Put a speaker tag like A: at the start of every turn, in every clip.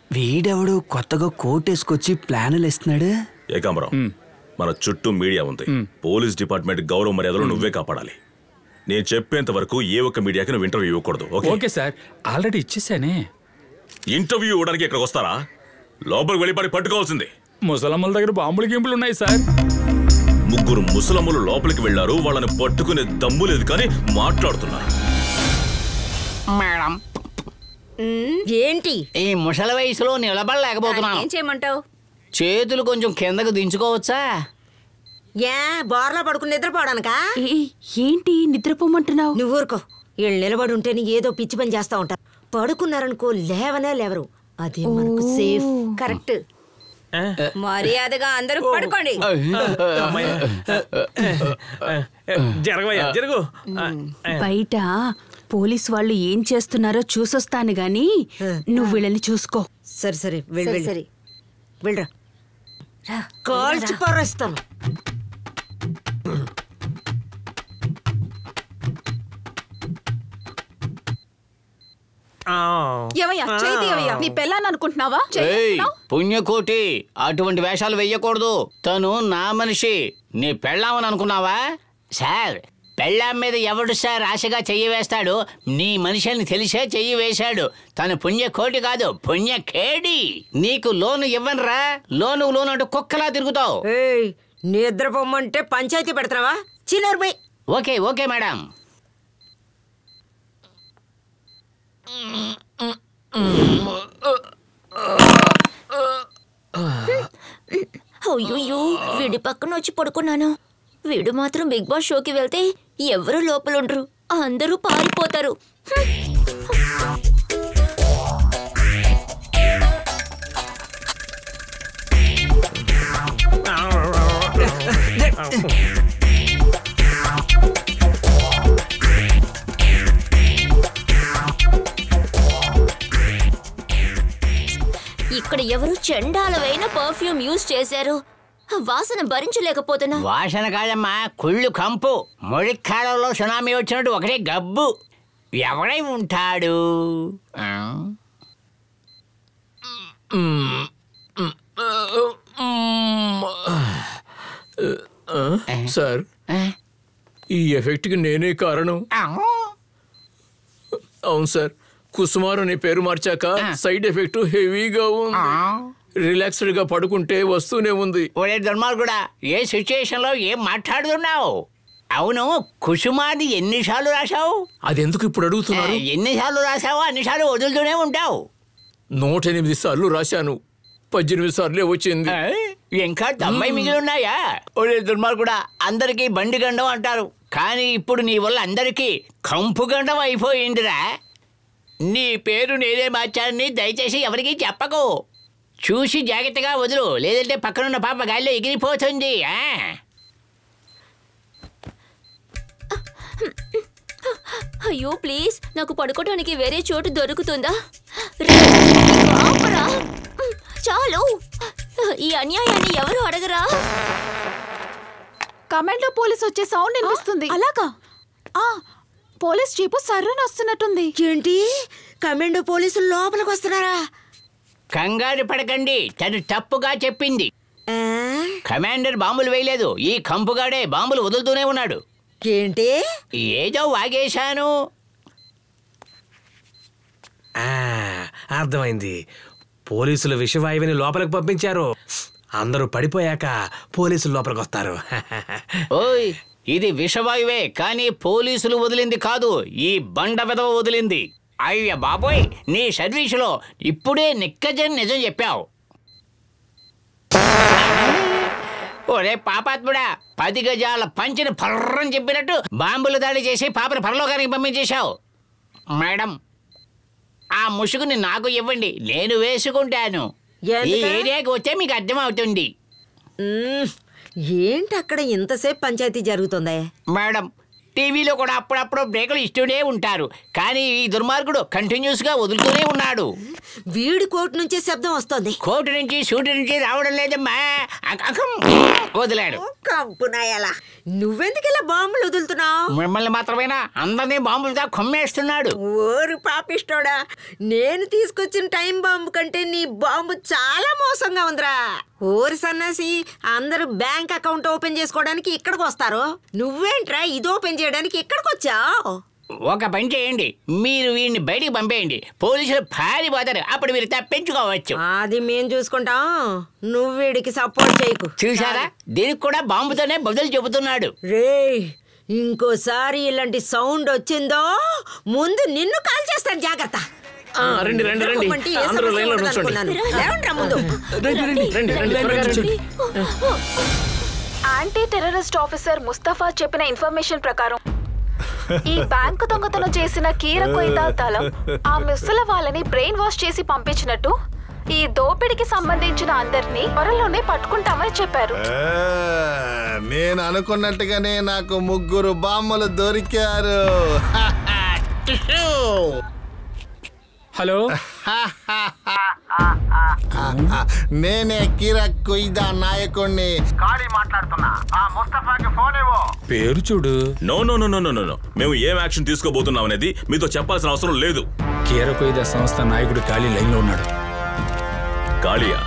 A: వీడెవడు కొత్తగా కోటేసుకొచ్చి ప్లాన్లు ఇస్తున్నాడు?
B: ఏకాంబరం, మన చుట్టూ మీడియా ఉంది. పోలీస్ డిపార్ట్మెంట్ గౌరవ మర్యాదలు నువ్వే కాపాడాలి. నేను చెప్పేంత వరకు ఏ ఒక్క మీడియాకి నువ్వు ఇంటర్వ్యూ ఇవ్వకూడదు.
C: ఓకే సార్, ఆల్రెడీ ఇచ్చేసానే.
B: ఇంటర్వ్యూ ఇవ్వడానికి ఇక్కడికి వస్తారా? లోపలికి వెళ్ళిపడి పట్టుకోవాల్సింది.
C: ముసలమ్మల దగ్గర బాంబులు గింపులు ఉన్నాయి సార్.
B: ముగ్గురు ముసలమ్మలు లోపలికి వెళ్లారు. వాళ్ళని పట్టుకునే దమ్ము లేదు కానీ మాట్లాడుతున్నారు.
D: మేడం,
E: ఏంటి
D: ఈ ముసలి వయసులో నిలబడలేకపోతున్నాను.
E: ఏం చేయమంటావు?
D: చేతులు కొంచెం కిందకు దించుకోవచ్చా?
E: ఏ బోర్లా పడుకుని నిద్రపోవడానికా?
F: ఏంటి నిద్రపోమంటున్నావు?
E: నువ్వు ఊరుకో. వీళ్ళు నిలబడి ఉంటేనే ఏదో పిచ్చి పని చేస్తా ఉంటారు. పడుకున్నారనుకో లేవనే లేవరు. అదే మనకు సేఫ్. కరెక్ట్. మర్యాదగా అందరూ పడుకోండి.
F: బయట పోలీస్ వాళ్ళు ఏం చేస్తున్నారో చూసొస్తాను గాని నువ్వు వీళ్ళని చూసుకో.
E: సరే సరే సరే వెళ్ళరా. కాల్చి పారేస్తాను.
F: నీ పెళ్ళాన్ని అనుకుంటున్నావా?
D: పుణ్యకోటి, అటువంటి వేషాలు వెయ్యకూడదు. తను నా మనిషి, నీ పెళ్ళామని అనుకున్నావా? సార్, పెళ్ళాం మీద ఎవడు సార్ ఆశగా చెయ్యి వేస్తాడు? నీ మనిషిని తెలిసే చెయ్యి వేశాడు. తను పుణ్యకోటి కాదు, పుణ్యకేడి. నీకు లోను ఇవ్వనరా? లోను అంటూ కుక్కలా తిరుగుతావు.
E: నిద్రపోమ్మంటే పంచాయతీ పెడతావా? చిన్నరుబై.
D: Okay okay madam.
G: అయ్యో, వీడి పక్కన వచ్చి పడుకున్నాను. వీడు మాత్రం బిగ్ బాస్ షోకి వెళ్తే ఎవరు లోపలుండ్రు, అందరూ పారిపోతారు. ఇక్కడ ఎవరు చండాలమైన పర్ఫ్యూమ్ యూజ్ చేశారు. వాసన భరించలేకపోతున్నా.
D: వాసన కాదమ్మా, కుళ్ళు కంపు. మొడికాలంలో సునామీ వచ్చినట్టు ఒకటే గబ్బు. ఎవడై ఉంటాడు?
C: సార్, ఈ ఎఫెక్ట్కి నేనే కారణం. అవును సార్, కుసుమారు అనే పేరు మార్చాక సైడ్ ఎఫెక్ట్ హెవీగా ఉంది. రిలాక్స్డ్ గా పడుకుంటే వస్తూనే ఉంది.
D: ఒరే దుర్మార్గుడా, ఏ సిచ్యుయేషన్ లో ఏం మాట్లాడుతున్నావు? అవును, కుసుమాది ఎన్నిసార్లు రాశావు?
C: అది ఎందుకు ఇప్పుడు అడుగుతున్నారు?
D: ఎన్నిసార్లు రాశావో అన్నిసార్లు వదులుతూనే ఉంటావు.
C: 108 సార్లు రాశాను, 18 సార్లే వచ్చింది.
D: ఇంకా 90 మిగిలిన్నాయా? ఒరే దుర్మార్గుడా, అందరికీ బండి గండం అంటారు, కానీ ఇప్పుడు నీ వల్ల అందరికీ కంపు గండం అయిపోయిందిరా. నీ పేరు నేనే మార్చానని దయచేసి ఎవరికీ చెప్పకు. చూసి జాగ్రత్తగా వదులు, లేదంటే పక్కనున్న పాప గాలిలో ఎగిరిపోతుంది.
G: అయ్యో ప్లీజ్, నాకు పడుకోవడానికి వేరే చోటు దొరుకుతుందా? చాలు, ఈ అన్యాయాన్ని ఎవరు అడగరా?
F: కమాండ్ లో పోలీస్ వచ్చే సౌండ్ వినిపిస్తుంది. అలాగా? పోలీస్ జీపు సర్రని వస్తున్నట్టుంది.
E: ఏంటి, కమాండో పోలీసులు లోపలికి వస్తున్నారా?
D: కంగారు పడకండి, తను తప్పుగా చెప్పింది. కమాండర్ బాంబులు వేయలేదు, ఈ కంపుగాడే బాంబులు వదులుతూనే ఉన్నాడు.
E: ఏంటి?
D: ఏదో వాగేశాను.
A: అర్థమైంది. పోలీసులు విషవాయువుని లోపలికి పంపించారు. అందరూ పడిపోయాక పోలీసులు లోపలికి వస్తారు.
D: ఓయ్, ఇది విషవాయువే, కానీ పోలీసులు వదిలింది కాదు, ఈ బండ వెధవ వదిలింది. అయ్య బాబోయ్, నీ సర్వీసులో ఇప్పుడే నిక్కజని నిజం చెప్పావు. ఒరే పాపాత్ముడా, 10 గజాల పంచిని పర్రని చెప్పినట్టు బాంబులు దాడి చేసి పాపని పరలోకానికి పంపించేశావు. మేడం, ఆ ముసుగుని నాకు ఇవ్వండి, నేను వేసుకుంటాను. ఈ ఏరియాకి వస్తే మీకు అర్థం అవుతుంది.
E: ఏంటి అక్కడ ఇంతసేపు పంచాయతీ జరుగుతుందే?
D: మేడం, టీవీలో కూడా అప్పుడప్పుడు బ్రేకులు ఇస్తూనే ఉంటారు, కానీ ఈ దుర్మార్గుడు కంటిన్యూస్ గా వదులుతూనే ఉన్నాడు.
E: వీడి కోర్టు నుంచే శబ్దం వస్తుంది.
D: కోర్టు నుంచి షూటి నుంచి రావడం లేదమ్మా. వదిలాడు.
E: కంపునాయలా, నువ్వెందుకు ఇలా బాంబులు వదులుతున్నావు?
D: మిమ్మల్ని మాత్రమేనా, అందరినీ బాంబులతో కొమ్మేస్తున్నాడు.
E: ఓరు పాపిస్తోడా, నేను తీసుకొచ్చిన టైం బాంబు కంటే నీ ఆశ్చర్యంగా ఉందిరా. ఓరి సన్నాసి, అందరూ బ్యాంక్ అకౌంట్ ఓపెన్ చేసుకోవడానికి ఇక్కడికి వస్తారు, నువ్వేంట్రా ఇది ఓపెన్ చేయడానికి ఇక్కడికి వచ్చావు?
D: ఒక పని చేయండి, మీరు వీడిని బయటికి పంపేయండి, పోలీసులు పారిపోతారు, అప్పుడు మీరు తప్పించుకోవచ్చు.
E: అది మేం చూసుకుంటాం, నువ్వు వీడికి సపోర్ట్ చేయకు.
D: చూసారా, దీనికి కూడా బాంబుతోనే బదులు చెబుతున్నాడు.
E: రేయ్, ఇంకోసారి ఇలాంటి సౌండ్ వచ్చిందో ముందు నిన్ను కాల్ చేస్తాను, జాగ్రత్త.
C: రండి రండి రండి, అందరూ లైన్లో కూర్చోండి.
F: యాంటీ టెర్రరిస్ట్ ఆఫీసర్ ముస్తఫా చెప్పిన ఇన్ఫర్మేషన్ ప్రకారం ఈ బ్యాంకు దొంగతనం చేసిన కీర కొయిదా దళం ఆ ముసలి వాళ్ళని బ్రెయిన్ వాష్ చేసి పంపించినట్టు ఈ దోపిడికి సంబంధించిన అందరినీ త్వరలోనే పట్టుకుంటామని చెప్పారు.
H: నేను అనుకున్నట్టుగానే నాకు 3 బామ్మలు దొరికారు.
I: హలో,
H: నేనే కీరా కొయిదా నాయకుడిని మాట్లాడుతున్నా. ఆ ముస్తఫాకి ఫోన్ ఇవ్వు.
I: పేరు చూడు.
B: No no no no no no, మేము ఏం యాక్షన్ తీసుకోబోతున్నాం అనేది మీతో చెప్పాల్సిన అవసరం లేదు.
I: కీరకొయిద సంస్థ నాయకుడు ఖాళీ లైన్ లో ఉన్నాడు.
B: కాళియా?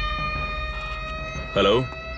B: హలో,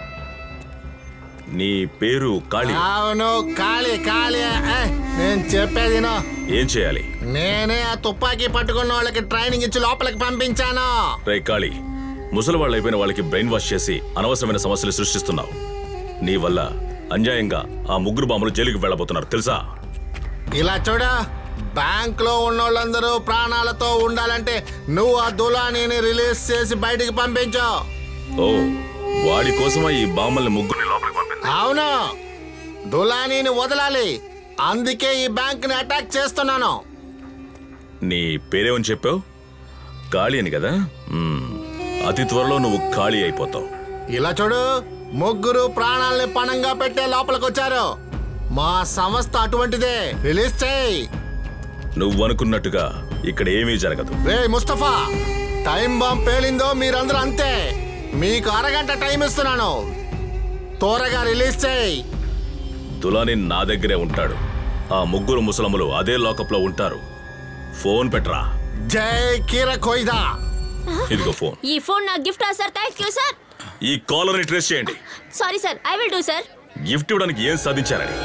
B: నీ పేరు కాళీ?
H: అవును, కాళీ. నేను చెప్పేది
B: ఏం చేయాలి?
H: నేనే ఆ తుపాకీ పట్టుకున్న వాళ్ళకి ట్రైనింగ్ ఇచ్చి లోపలికి పంపించాను.
B: రే కాళీ, ముసలి వాళ్ళు అయిపోయిన వాళ్ళకి బ్రెయిన్ వాష్ చేసి అనవసరమైన సమస్యలు సృష్టిస్తున్నావు. నీ వల్ల అన్యాయంగా ఆ 3 బాంబులు జైలుకి వెళ్ళబోతున్నారు, తెలుసా?
H: ఇలా చూడ, బ్యాంక్ లో ఉన్నోళ్ళందరూ ప్రాణాలతో ఉండాలంటే నువ్వు ఆ దులానీని రిలీజ్ చేసి బయటికి పంపించు.
B: ఓ, వాడి కోసమా ఈ బాంబుల్ని 3 లోపలికి పంపింది?
H: అవును, దులానీని వదలాలి, అందుకే ఈ బ్యాంక్ ని అటాక్ చేస్తున్నాను.
B: నీ పేరేమని చెప్పావు? ఖాళీ అని కదా? అతి త్వరలో నువ్వు ఖాళీ అయిపోతావు.
H: ఇలా చూడు, 3 ప్రాణాలని పణంగా పెట్టే లోపలికి వచ్చారు. మా సంస్థ అటువంటిదే, రిలీజ్ చేయి.
B: నువ్వు అనుకున్నట్టుగా ఇక్కడ ఏమీ జరగదు.
H: రే ముస్తఫా, టైం బాంబ్ పేలిందో మీరందరూ అంతే. మీకు అరగంట టైం ఇస్తున్నాను, త్వరగా రిలీజ్ చేయి.
B: దులాని నా దగ్గరే ఉంటాడు. ఆ 3 ముసలములు అదే లాకప్ లో ఉంటారు. ఫోన్ పెట్టరా.
H: జై కీర కొయిదా.
B: ఇదిగో ఫోన్.
G: ఈ ఫోన్ నా gift sir. Thank you sir.
B: ఈ కాలర్ ని ట్రేస్ చేయండి.
G: Sorry sir, I will do sir.
B: Gift ఇవ్వడానికి ఏం సాధించారని?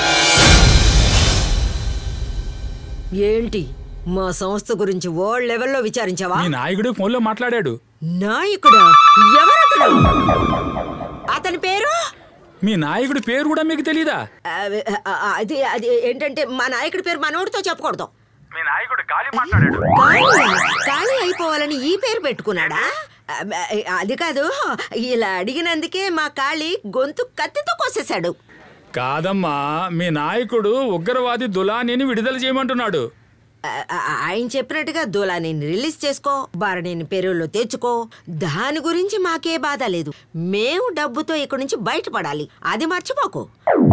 E: ఏంటి మా సంస్థ గురించి వరల్డ్ లెవెల్లో విచారించావా?
I: మీ నాయకుడు ఫోన్లో మాట్లాడాడు.
E: నాయకుడా? ఎవరతను? అతని పేరు?
I: మీ నాయకుడి పేరు కూడా మీకు తెలీదా?
E: అది అది ఏంటంటే మా నాయకుడి పేరు మనోడితో చెప్పకూడదు.
I: మీ నాయకుడు ఖాళీ మాట్లాడాడు.
E: ఖాళీ అయిపోవాలని ఈ పేరు పెట్టుకున్నాడా? అది కాదు, ఇలా అడిగినందుకే మా ఖాళీ గొంతు కత్తితో కోసేశాడు.
I: కాదమ్మా, మీ నాయకుడు ఉగ్రవాది దులానీని విడుదల చేయమంటున్నాడు.
E: ఆయన చెప్పినట్టుగా దులానీని రిలీజ్ చేసుకో, బారణిని పెరువులో తెచ్చుకో, దాని గురించి మాకే బాధ లేదు. మేము డబ్బుతో ఇక్కడి నుంచి బయటపడాలి, అది మర్చిపోకు.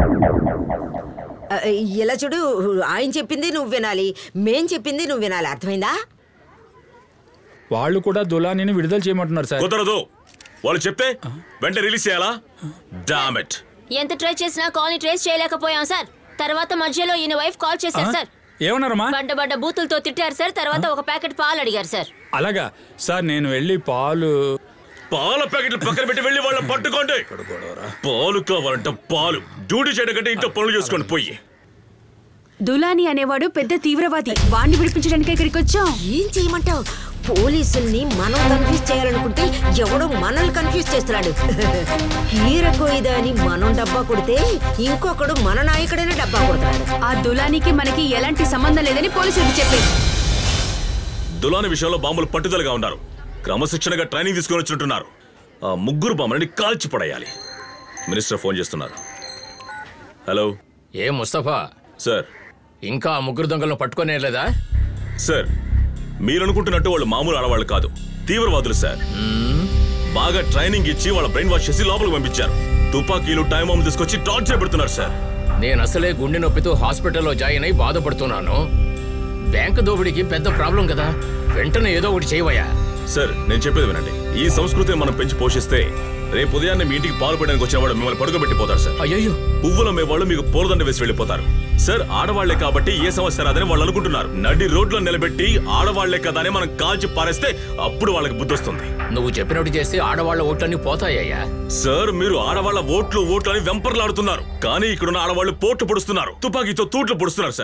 E: ఇలా చూడు, ఆయన చెప్పింది నువ్వు వినాలి, మేం చెప్పింది నువ్వు వినాలి, అర్థమైందా?
I: వాళ్ళు కూడా దులానీని విడుదల చేయమంటున్నారు సార్.
B: కుదరదు, వాళ్ళు చెప్తే వెంటనే రిలీజ్ చేయాలా? Damn it.
G: ఎంత ట్రై చేసినా కాల్ ని ట్రేస్ చేయలేకపోయాం సార్. తర్వాత మధ్యలో ఈయన వైఫ్ కాల్ చేశారు సార్.
I: ఏమన్నారమ్మా?
G: బండ బూతులతో తిట్టారు సార్. తర్వాత ఒక ప్యాకెట్ పాలు అడిగారు సార్.
I: అలాగా సార్, నేను వెళ్ళి పాల
B: ప్యాకెట్లు పక్కన పెట్టి వెళ్ళి వాళ్ళని పట్టుకోండి. పాలు కావాలంట పాలు. డ్యూటీ చేయడం కంటే ఇంట్లో పనులు చేసుకోండి పోయి.
F: దులానీ అనేవాడు పెద్ద తీవ్రవాది, వాణ్ణి విడిపించడానికి ఇక్కడికి వచ్చాం.
E: ఏం చేయమంటావు? పోలీసుల్ని మనం కన్ఫ్యూజ్ చేయాలనుకుంటే ఎవడో మనల్ని కన్ఫ్యూజ్ చేస్తున్నాడు. కీరకొయిదా అని మనం డబ్బా కొడితే ఇంకొకడు మన నాయకుడైన డబ్బా కొడతాడు.
F: ఆ దులానీకి మనకి ఎలాంటి సంబంధం లేదని పోలీసులకు చెప్పి.
B: దులాని విషయంలో బాంబులు పట్టుదలగా ఉన్నారు. క్రమశిక్షణగా ట్రైనింగ్ తీసుకొని వచ్చినట్టున్నారు. ఆ 3 బాంబులని కాల్చి పడేయాలి. మినిస్టర్ ఫోన్ చేస్తున్నారు. హలో.
C: ఏ ముస్తఫా
B: సార్,
C: ఇంకా 3 దొంగలను పట్టుకునేలేదా?
B: సార్, మీరనుకుంటున్నట్టు వాళ్ళు మామూలు ఆడవాళ్ళు కాదు, తీవ్రవాదులు సార్. బాగా ట్రైనింగ్ ఇచ్చి వాళ్ళ బ్రెయిన్ వాష్ చేసి లోపలికి పంపించారు. తుపాకీలు, టైం బాంబు తీసుకొచ్చి టార్చర్ పెడుతున్నారు సార్.
C: నేను అసలే గుండె నొప్పితో హాస్పిటల్లో జాయిన్ అయి బాధపడుతున్నాను. బ్యాంకు దోపిడీకి పెద్ద ప్రాబ్లం కదా, వెంటనే ఏదో ఒకటి చేయవయ్యా.
B: సార్, నేను చెప్పేది వినండి. ఈ సంస్కృతిని మనం పెంచి పోషిస్తే రేపు ఉదయాన్నే మీ ఇంటికి పాలు పెట్టడానికి వచ్చిన వాడు మిమ్మల్ని పడుకోబెట్టిపోతారు సార్.
C: అయ్యో,
B: పువ్వుల మేవాళ్ళు మీకు పూలదండ వేసి వెళ్ళిపోతారు సార్. ఆడవాళ్లే కాబట్టి ఏ సమస్య రాదని వాళ్ళు అనుకుంటున్నారు. నడి రోడ్లో నిలబెట్టి ఆడవాళ్లే కదా అని మనం కాల్చి పారేస్తే అప్పుడు వాళ్ళకి బుద్ధి వస్తుంది.
C: నువ్వు చెప్పినట్టు చేస్తే ఆడవాళ్ల ఓట్లన్నీ పోతాయ్యా.
B: సార్ మీరు ఆడవాళ్ల ఓట్లు అని వెంపర్లాడుతున్నారు, కానీ ఇక్కడున్న ఆడవాళ్లు పోట్లు పొడుస్తున్నారు, తుపాకీతో తూట్లు పొడుస్తున్నారు సార్.